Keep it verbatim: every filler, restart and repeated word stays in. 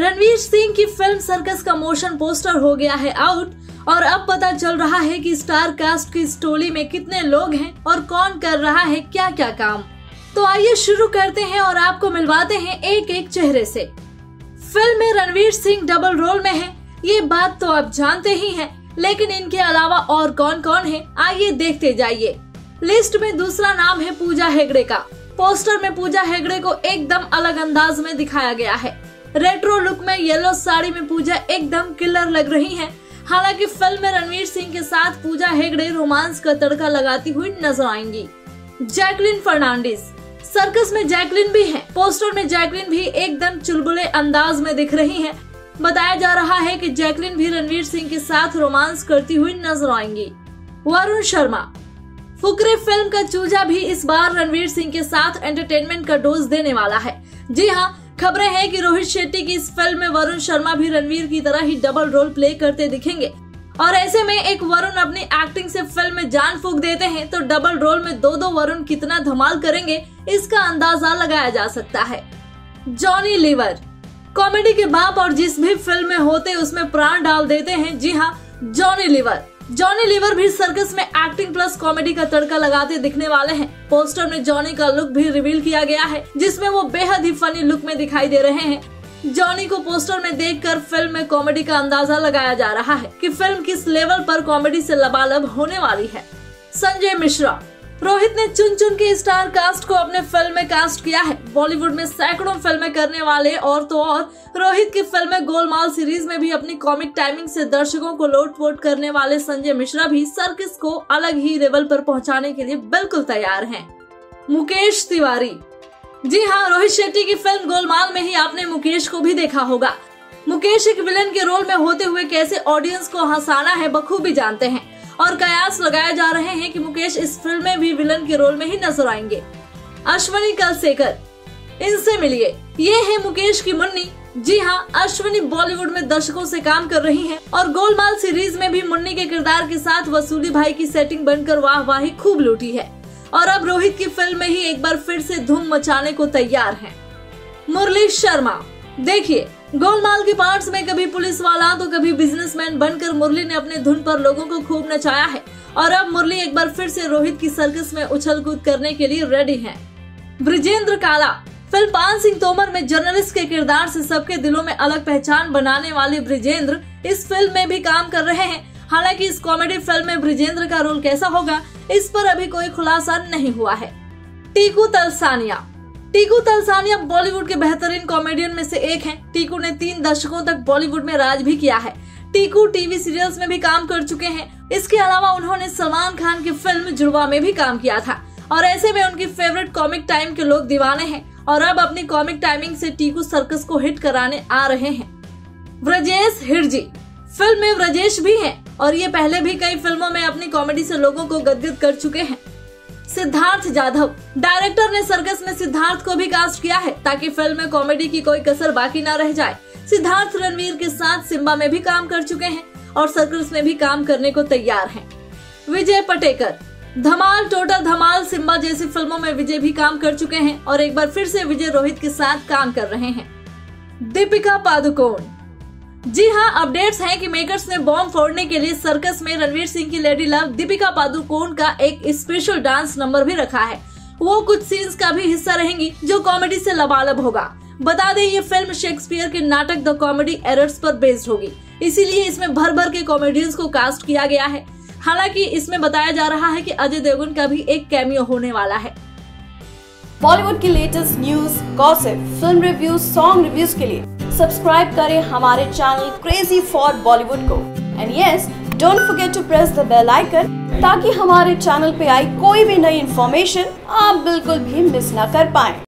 रणवीर सिंह की फिल्म सर्कस का मोशन पोस्टर हो गया है आउट और अब पता चल रहा है कि स्टार कास्ट की इस टोली में कितने लोग हैं और कौन कर रहा है क्या क्या काम। तो आइए शुरू करते हैं और आपको मिलवाते हैं एक एक चेहरे से। फिल्म में रणवीर सिंह डबल रोल में है, ये बात तो आप जानते ही हैं, लेकिन इनके अलावा और कौन कौन है आइए देखते जाइए। लिस्ट में दूसरा नाम है पूजा हेगड़े का। पोस्टर में पूजा हेगड़े को एकदम अलग अंदाज में दिखाया गया है। रेट्रो लुक में येलो साड़ी में पूजा एकदम किलर लग रही हैं। हालांकि फिल्म में रणवीर सिंह के साथ पूजा हेगड़े रोमांस का तड़का लगाती हुई नजर आएंगी। जैकलीन फर्नांडिस, सर्कस में जैकलीन भी है। पोस्टर में जैकलीन भी एकदम चुलबुले अंदाज में दिख रही हैं। बताया जा रहा है कि जैकलीन भी रणवीर सिंह के साथ रोमांस करती हुई नजर आएंगी। वरुण शर्मा, फुकरे फिल्म का चूजा भी इस बार रणवीर सिंह के साथ एंटरटेनमेंट का डोज देने वाला है। जी हाँ, खबरें हैं कि रोहित शेट्टी की इस फिल्म में वरुण शर्मा भी रणवीर की तरह ही डबल रोल प्ले करते दिखेंगे और ऐसे में एक वरुण अपनी एक्टिंग से फिल्म में जान फूंक देते हैं तो डबल रोल में दो दो वरुण कितना धमाल करेंगे इसका अंदाजा लगाया जा सकता है। जॉनी लीवर, कॉमेडी के बाप और जिस भी फिल्म में होते उसमें प्राण डाल देते हैं। जी हाँ, जॉनी लीवर जॉनी लीवर भी सर्कस में एक्टिंग प्लस कॉमेडी का तड़का लगाते दिखने वाले हैं। पोस्टर में जॉनी का लुक भी रिवील किया गया है जिसमें वो बेहद ही फनी लुक में दिखाई दे रहे हैं। जॉनी को पोस्टर में देखकर फिल्म में कॉमेडी का अंदाजा लगाया जा रहा है कि फिल्म किस लेवल पर कॉमेडी से लबालब होने वाली है। संजय मिश्रा, रोहित ने चुन चुन के स्टार कास्ट को अपने फिल्म में कास्ट किया है। बॉलीवुड में सैकड़ों फिल्में करने वाले और तो और रोहित की फिल्में गोलमाल सीरीज में भी अपनी कॉमिक टाइमिंग से दर्शकों को लोटपोट करने वाले संजय मिश्रा भी सर्कस को अलग ही लेवल पर पहुंचाने के लिए बिल्कुल तैयार हैं। मुकेश तिवारी, जी हाँ, रोहित शेट्टी की फिल्म गोलमाल में ही आपने मुकेश को भी देखा होगा। मुकेश एक विलन के रोल में होते हुए कैसे ऑडियंस को हंसाना है बखूबी जानते हैं और कयास लगाए जा रहे हैं कि मुकेश इस फिल्म में भी विलन के रोल में ही नजर आएंगे। अश्वनी कलसेकर, इनसे मिलिए, ये है मुकेश की मुन्नी। जी हाँ, अश्वनी बॉलीवुड में दर्शकों से काम कर रही हैं और गोलमाल सीरीज में भी मुन्नी के किरदार के साथ वसूली भाई की सेटिंग बनकर वाहवाही खूब लूटी है और अब रोहित की फिल्म में ही एक बार फिर से धूम मचाने को तैयार है। मुरली शर्मा, देखिए, गोलमाल के पार्ट्स में कभी पुलिस वाला तो कभी बिजनेसमैन बनकर मुरली ने अपने धुन पर लोगों को खूब नचाया है और अब मुरली एक बार फिर से रोहित की सर्कस में उछल कूद करने के लिए रेडी हैं। ब्रिजेंद्र काला, फिल्म पान सिंह तोमर में जर्नलिस्ट के किरदार से सबके दिलों में अलग पहचान बनाने वाले ब्रिजेंद्र इस फिल्म में भी काम कर रहे हैं। हालांकि इस कॉमेडी फिल्म में ब्रिजेंद्र का रोल कैसा होगा इस पर अभी कोई खुलासा नहीं हुआ है। टीकू तलसानिया, टीकू तलसानिया बॉलीवुड के बेहतरीन कॉमेडियन में से एक हैं। टीकू ने तीन दशकों तक बॉलीवुड में राज भी किया है। टीकू टीवी सीरियल्स में भी काम कर चुके हैं। इसके अलावा उन्होंने सलमान खान की फिल्म जुड़वा में भी काम किया था और ऐसे में उनकी फेवरेट कॉमिक टाइम के लोग दीवाने हैं और अब अपनी कॉमिक टाइमिंग से टीकू सर्कस को हिट कराने आ रहे हैं। व्रजेश हिरजी, फिल्म में व्रजेश भी है और ये पहले भी कई फिल्मों में अपनी कॉमेडी से लोगों को गदगद कर चुके हैं। सिद्धार्थ जाधव, डायरेक्टर ने सर्कस में सिद्धार्थ को भी कास्ट किया है ताकि फिल्म में कॉमेडी की कोई कसर बाकी न रह जाए। सिद्धार्थ रणवीर के साथ सिम्बा में भी काम कर चुके हैं और सर्कस में भी काम करने को तैयार हैं। विजय पटेकर, धमाल, टोटल धमाल, सिम्बा जैसी फिल्मों में विजय भी काम कर चुके हैं और एक बार फिर से विजय रोहित के साथ काम कर रहे हैं। दीपिका पादुकोण, जी हाँ, अपडेट्स हैं कि मेकर्स ने बॉम्ब फोड़ने के लिए सर्कस में रणवीर सिंह की लेडी लव दीपिका पादुकोण का एक स्पेशल डांस नंबर भी रखा है। वो कुछ सीन्स का भी हिस्सा रहेंगी जो कॉमेडी से लबालब होगा। बता दें, ये फिल्म शेक्सपियर के नाटक द कॉमेडी एरर्स पर बेस्ड होगी, इसीलिए इसमें भर भर के कॉमेडियंस को कास्ट किया गया है। हालांकि इसमें बताया जा रहा है कि अजय देवगन का भी एक कैमियो होने वाला है। बॉलीवुड की latest news, gossip, film reviews, song reviews के लिए सब्सक्राइब करें हमारे चैनल क्रेजी फॉर बॉलीवुड को and yes, don't forget to press the bell icon ताकि हमारे चैनल पे आई कोई भी नई इन्फॉर्मेशन आप बिल्कुल भी मिस ना कर पाएं।